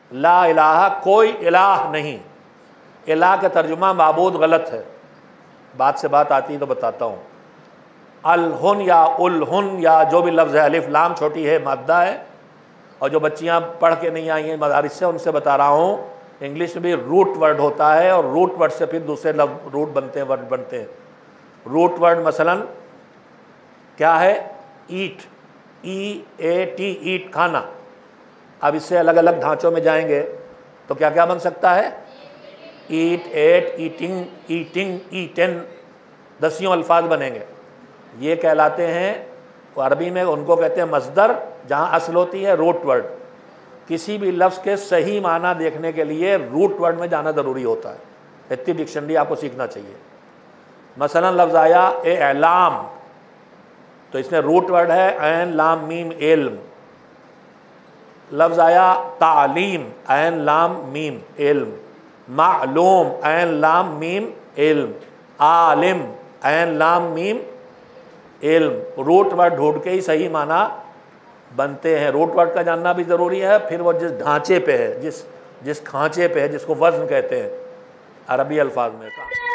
لا الہ کوئی الہ نہیں، الہ کا ترجمہ معبود غلط ہے، بات سے بات آتی ہے تو بتاتا ہوں۔ الہن یا الہن یا جو بھی لفظ ہے، الف لام چھوٹی ہے، مادہ ہے، اور جو بچیاں پڑھ کے نہیں آئی ہیں مدارس سے ان سے بتا رہا ہوں، انگلش میں بھی روٹ ورڈ ہوتا ہے، اور روٹ ورڈ سے پھر دوسرے لفظ روٹ بنتے ہیں، ورڈ بنتے ہیں۔ روٹ ورڈ مثلا کیا ہے؟ Eat, E A T, eat کھانا۔ اب اس سے الگ الگ ڈھانچوں میں جائیں گے تو کیا کیا بن سکتا ہے؟ Eat, eat, eating, eating, eaten, 10 الفاظ بنیں گے۔ یہ کہلاتے ہیں عربی میں، ان کو کہتے ہیں مصدر، جہاں اصل ہوتی ہے روٹ ورڈ۔ کسی بھی لفظ کے صحیح معنی دیکھنے کے لیے روٹ ورڈ میں جانا ضروری ہوتا ہے، اتنی ڈکشنری آپ کو سیکھنا چاہیے۔ مثلا لفظ آیا اعلام، تو اس میں روٹ ورڈ ہے عین لام میم علم۔ لفظ آیا تعلیم، عین لام میم علم۔ معلوم، عین لام میم علم۔ عالم، عین لام میم علم۔ روٹ ورڈ ڈھونڈ کے ہی صحیح معنی بنتے ہیں۔ روٹ ورڈ کا جاننا بھی ضروری ہے، پھر وہ جس ڈھانچے پہ ہے، جس کھانچے پہ ہے، جس کو وزن کہتے ہیں عربی الفاظ میں۔